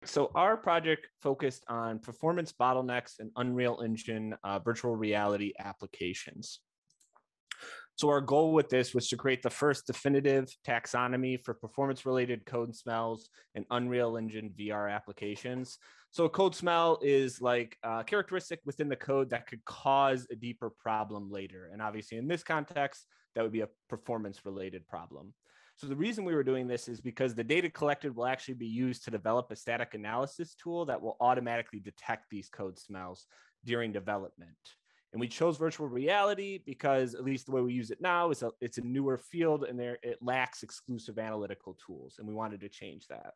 So our project focused on performance bottlenecks and Unreal Engine virtual reality applications. So our goal with this was to create the first definitive taxonomy for performance-related code smells and Unreal Engine VR applications. So a code smell is like a characteristic within the code that could cause a deeper problem later. And obviously in this context, that would be a performance-related problem. So the reason we were doing this is because the data collected will actually be used to develop a static analysis tool that will automatically detect these code smells during development. And we chose virtual reality because, at least the way we use it now, is it's a newer field and it lacks exclusive analytical tools, and we wanted to change that.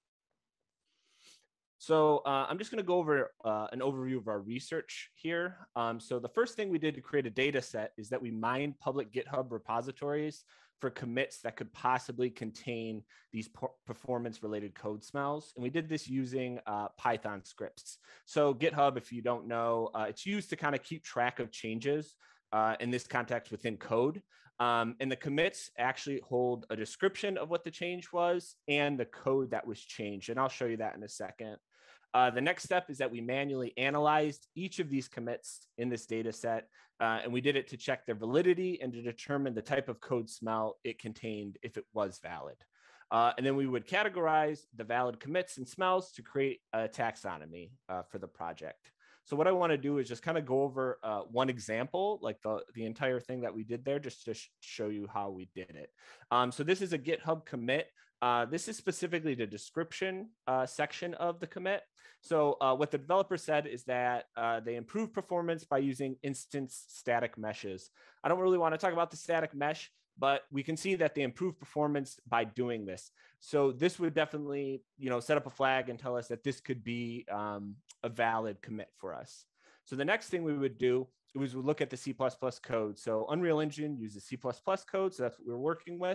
So I'm just going to go over an overview of our research here. So the first thing we did to create a data set is that we mined public GitHub repositories for commits that could possibly contain these performance-related code smells. And we did this using Python scripts. So GitHub, if you don't know, it's used to kind of keep track of changes in this context within code. And the commits actually hold a description of what the change was and the code that was changed. And I'll show you that in a second. The next step is that we manually analyzed each of these commits in this data set, and we did it to check their validity and to determine the type of code smell it contained if it was valid. And then we would categorize the valid commits and smells to create a taxonomy for the project. So what I want to do is just kind of go over one example, like the entire thing that we did there, just to show you how we did it. So this is a GitHub commit. This is specifically the description section of the commit. So what the developer said is that they improved performance by using instance static meshes. I don't really want to talk about the static mesh, but we can see that they improved performance by doing this. So this would definitely, set up a flag and tell us that this could be a valid commit for us. So the next thing we would do was we look at the C++ code. So Unreal Engine uses C++ code, so that's what we're working with.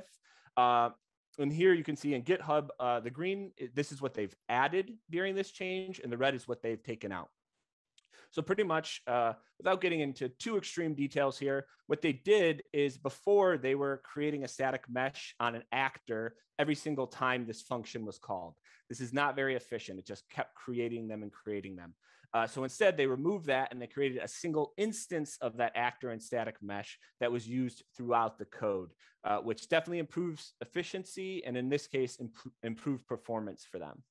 And here you can see in GitHub, the green, this is what they've added during this change, and the red is what they've taken out. So pretty much, without getting into too extreme details here, what they did is before they were creating a static mesh on an actor every single time this function was called. This is not very efficient. It just kept creating them and creating them. So instead, they removed that and they created a single instance of that actor and static mesh that was used throughout the code, which definitely improves efficiency and in this case, improved performance for them.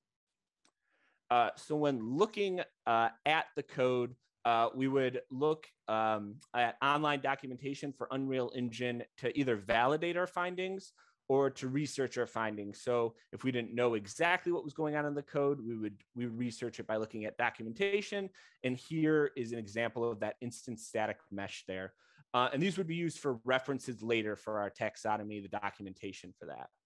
So when looking at the code, we would look at online documentation for Unreal Engine to either validate our findings or to research our findings. So if we didn't know exactly what was going on in the code, we would research it by looking at documentation. And here is an example of that instance static mesh there. And these would be used for references later for our taxonomy, the documentation for that.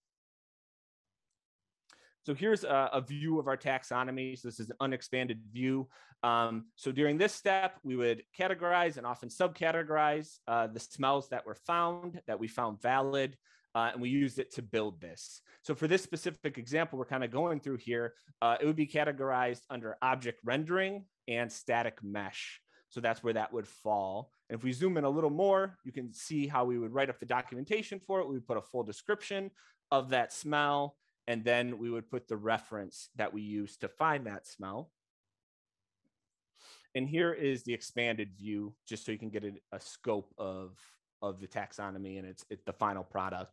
So here's a view of our taxonomy. So this is an unexpanded view. So during this step, we would categorize and often subcategorize the smells that were found, that we found valid, and we used it to build this. So for this specific example, we're kind of going through here, it would be categorized under object rendering and static mesh. So that's where that would fall. And if we zoom in a little more, you can see how we would write up the documentation for it. We would put a full description of that smell, and then we would put the reference that we use to find that smell. And here is the expanded view, just so you can get a scope of the taxonomy and it's the final product.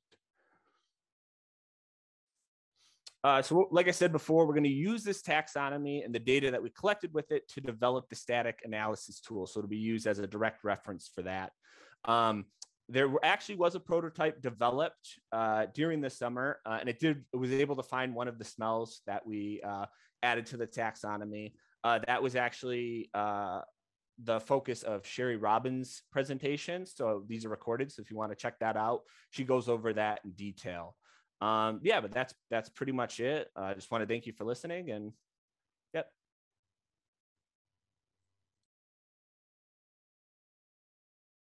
So like I said before, we're going to use this taxonomy and the data that we collected with it to develop the static analysis tool. So it'll be used as a direct reference for that. There actually was a prototype developed during the summer, and it was able to find one of the smells that we added to the taxonomy. That was actually the focus of Sherry Robbins' presentation. So these are recorded. So if you want to check that out, she goes over that in detail. Yeah, but that's pretty much it. I just want to thank you for listening, and